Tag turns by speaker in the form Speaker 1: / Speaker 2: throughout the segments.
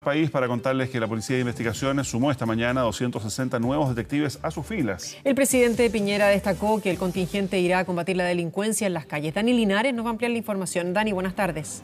Speaker 1: país para contarles que la Policía de Investigaciones sumó esta mañana 260 nuevos detectives a sus filas.
Speaker 2: El presidente Piñera destacó que el contingente irá a combatir la delincuencia en las calles. Dani Linares nos va a ampliar la información. Dani, buenas tardes.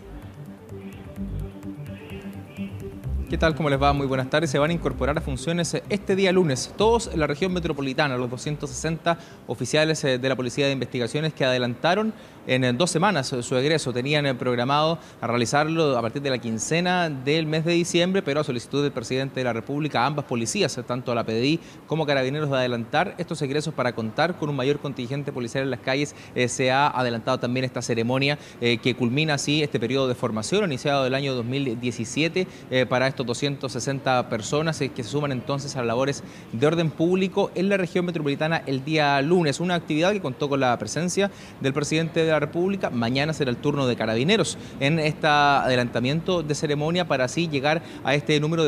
Speaker 3: ¿Qué tal? ¿Cómo les va? Muy buenas tardes. Se van a incorporar a funciones este día lunes todos en la región metropolitana, los 260 oficiales de la Policía de Investigaciones que adelantaron en 2 semanas su egreso. Tenían programado a realizarlo a partir de la quincena del mes de diciembre, pero a solicitud del presidente de la República, ambas policías, tanto la PDI como Carabineros, de adelantar estos egresos para contar con un mayor contingente policial en las calles. Se ha adelantado también esta ceremonia que culmina así este periodo de formación iniciado del año 2017 para estos 260 personas que se suman entonces a las labores de orden público en la región metropolitana el día lunes. Una actividad que contó con la presencia del presidente de la República. Mañana será el turno de Carabineros en este adelantamiento de ceremonia para así llegar a este número de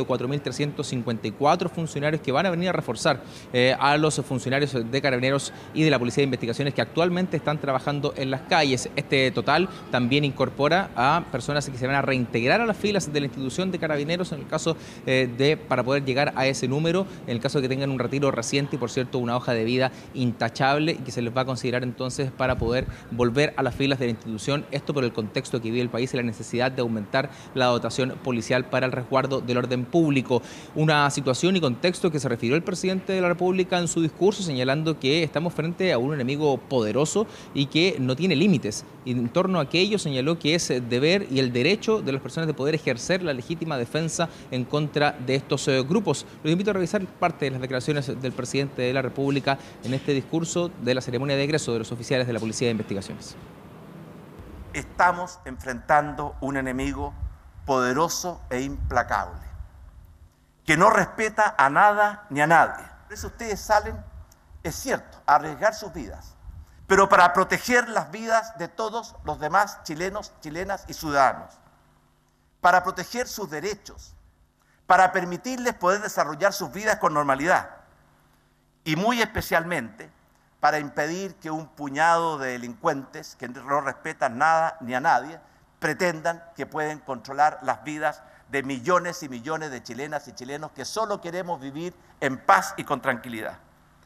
Speaker 3: 4.354 funcionarios que van a venir a reforzar a los funcionarios de Carabineros y de la Policía de Investigaciones que actualmente están trabajando en las calles. Este total también incorpora a personas que se van a reintegrar a las filas de la institución de Carabineros en el caso para poder llegar a ese número, en el caso de que tengan un retiro reciente y, por cierto, una hoja de vida intachable y que se les va a considerar entonces para poder volver a las filas de la institución. Esto por el contexto que vive el país y la necesidad de aumentar la dotación policial para el resguardo del orden público. Una situación y contexto que se refirió el presidente de la República en su discurso, señalando que estamos frente a un enemigo poderoso y que no tiene límites. Y en torno a aquello señaló que es deber y el derecho de las personas de poder ejercer la legítima defensa en contra de estos grupos. Los invito a revisar parte de las declaraciones del presidente de la República en este discurso de la ceremonia de egreso de los oficiales de la Policía de Investigaciones.
Speaker 4: Estamos enfrentando un enemigo poderoso e implacable, que no respeta a nada ni a nadie. Por eso ustedes salen, es cierto, a arriesgar sus vidas, pero para proteger las vidas de todos los demás chilenos, chilenas y ciudadanos, para proteger sus derechos, para permitirles poder desarrollar sus vidas con normalidad y muy especialmente para impedir que un puñado de delincuentes que no respetan nada ni a nadie pretendan que pueden controlar las vidas de millones y millones de chilenas y chilenos que solo queremos vivir en paz y con tranquilidad.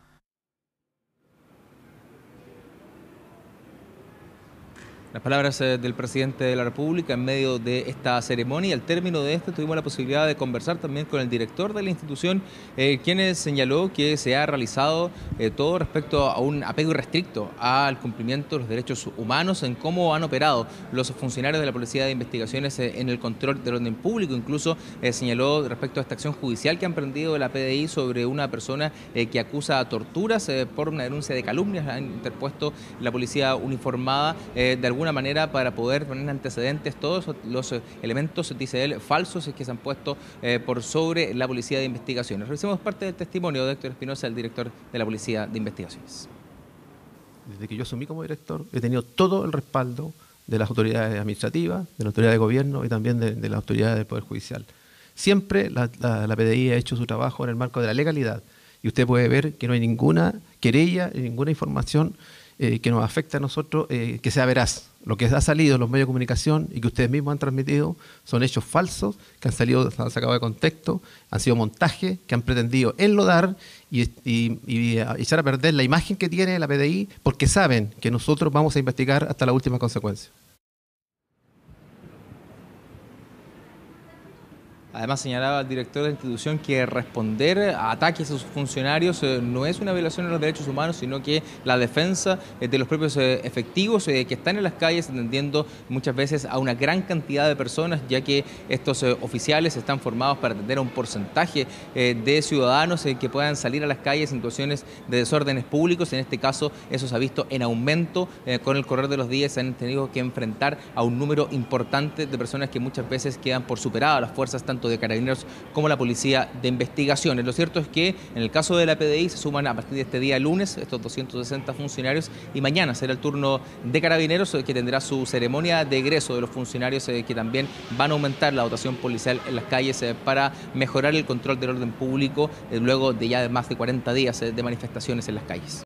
Speaker 3: Las palabras del presidente de la República en medio de esta ceremonia y al término de esto tuvimos la posibilidad de conversar también con el director de la institución, quien señaló que se ha realizado todo respecto a un apego irrestricto al cumplimiento de los derechos humanos en cómo han operado los funcionarios de la Policía de Investigaciones en el control del orden público. Incluso señaló respecto a esta acción judicial que ha emprendido la PDI sobre una persona que acusa torturas por una denuncia de calumnias. Ha interpuesto la policía uniformada de alguna manera para poder poner antecedentes todos los elementos, dice él, falsos que se han puesto por sobre la Policía de Investigaciones. Revisemos parte del testimonio de Héctor Espinosa, el director de la Policía de Investigaciones.
Speaker 5: Desde que yo asumí como director he tenido todo el respaldo de las autoridades administrativas, de la autoridad de gobierno y también de las autoridades del Poder Judicial. Siempre la PDI ha hecho su trabajo en el marco de la legalidad y usted puede ver que no hay ninguna querella, ninguna información que nos afecta a nosotros, que sea veraz. Lo que ha salido en los medios de comunicación y que ustedes mismos han transmitido son hechos falsos, que han salido, se han sacado de contexto, han sido montajes que han pretendido enlodar y echar a perder la imagen que tiene la PDI, porque saben que nosotros vamos a investigar hasta la última consecuencia.
Speaker 3: Además, señalaba el director de la institución que responder a ataques a sus funcionarios no es una violación de los derechos humanos, sino que la defensa de los propios efectivos que están en las calles, atendiendo muchas veces a una gran cantidad de personas, ya que estos oficiales están formados para atender a un porcentaje de ciudadanos que puedan salir a las calles en situaciones de desórdenes públicos. En este caso, eso se ha visto en aumento con el correr de los días. Se han tenido que enfrentar a un número importante de personas que muchas veces quedan por superadas las fuerzas tanto de Carabineros como la Policía de Investigaciones. Lo cierto es que en el caso de la PDI se suman a partir de este día lunes estos 260 funcionarios y mañana será el turno de Carabineros que tendrá su ceremonia de egreso de los funcionarios que también van a aumentar la dotación policial en las calles para mejorar el control del orden público luego de ya más de 40 días de manifestaciones en las calles.